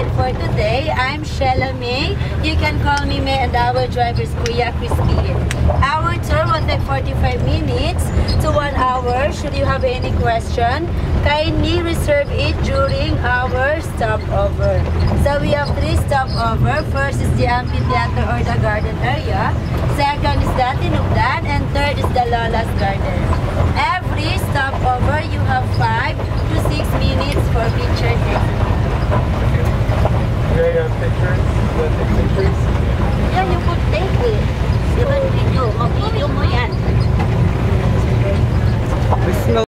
guide for today. I'm Shella May. You can call me May, and our driver is Kuya Crispy. Our tour will take 45 minutes to 1 hour. Should you have any question, kindly reserve it during our stopover. So we have 3 stopover. First is the amphitheater or the garden area. Second is the Tinugdan, and third is the Lola's Garden. Every stopover, you have 5 to 6 minutes for picture taking.